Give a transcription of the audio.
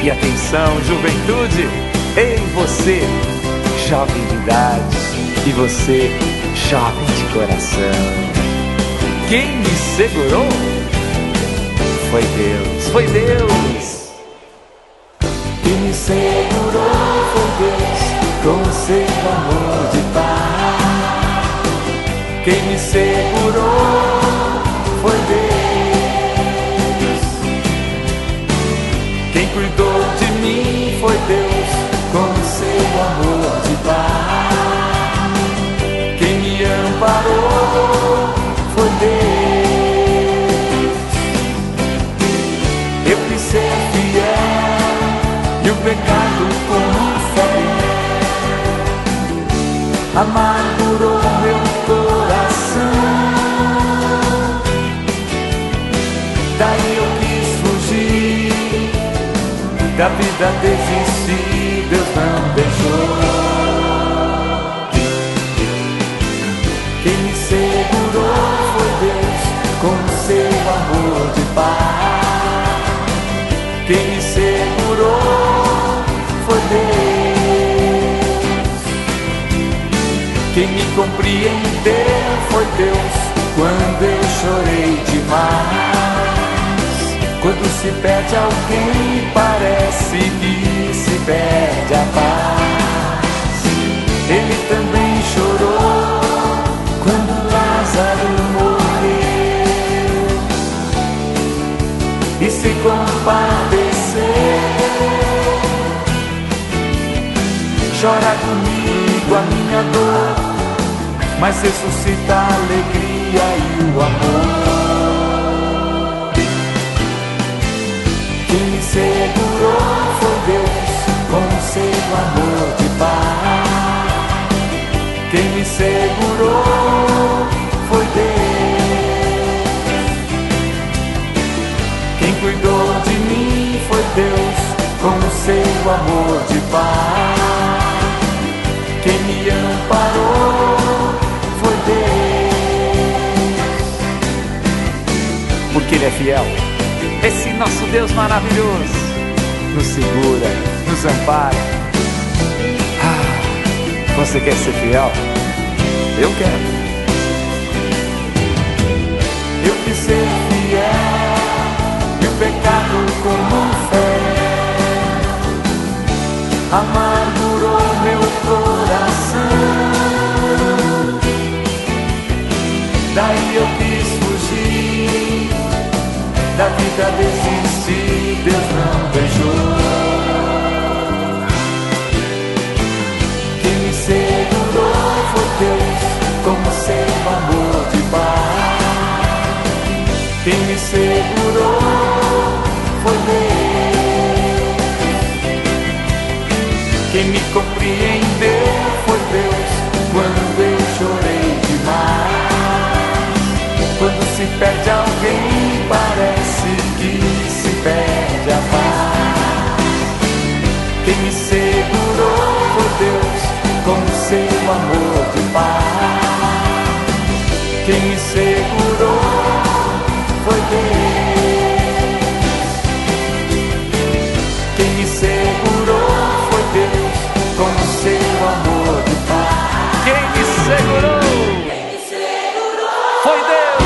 E atenção, juventude, ei você, jovem de idade, e você, jovem de coração. Quem me segurou? Foi Deus, foi Deus. Quem me segurou foi Deus, com seu amor de paz. Quem me segurou foi Deus. Quem cuidou de mim foi Deus, com seu amor de paz. Quem me amparou foi Deus. Eu quis ser fiel e o pecado como fé amargurou meu coração. Daí eu quis fugir, da vida desistir, Deus não deixou. Quem me segurou foi Deus, com seu amor de paz. Quem me segurou foi Deus. Quem me compreendeu foi Deus, quando eu chorei demais. Quando se perde alguém, parece que se perde a paz. Ele também chorou quando Lázaro morreu e se compadeceu. Chora comigo a minha dor, mas ressuscita a alegria e o amor. Quem me segurou foi Deus, com seu amor de paz. Quem me segurou foi Deus. Quem cuidou de mim foi Deus, com seu amor de paz. Quem me amparou foi Deus. Porque Ele é fiel. Esse nosso Deus maravilhoso nos segura, nos ampara. Ah, você quer ser fiel? Eu quero. Eu quis ser fiel e o pecado como fé amargurou meu coração. Daí eu quis fugir, da vida desistir, Deus não deixou. Quem me segurou foi Deus, com seu amor de paz. Quem me segurou foi Deus. Quem me compreendeu foi Deus, quando eu chorei demais. Quando se perde alguém, parece que se perde a paz. Quem me segurou foi Deus, com seu amor de paz. Quem me segurou foi Deus. Quem me segurou foi Deus, com seu amor de paz. Quem me segurou? Quem me segurou Foi Deus.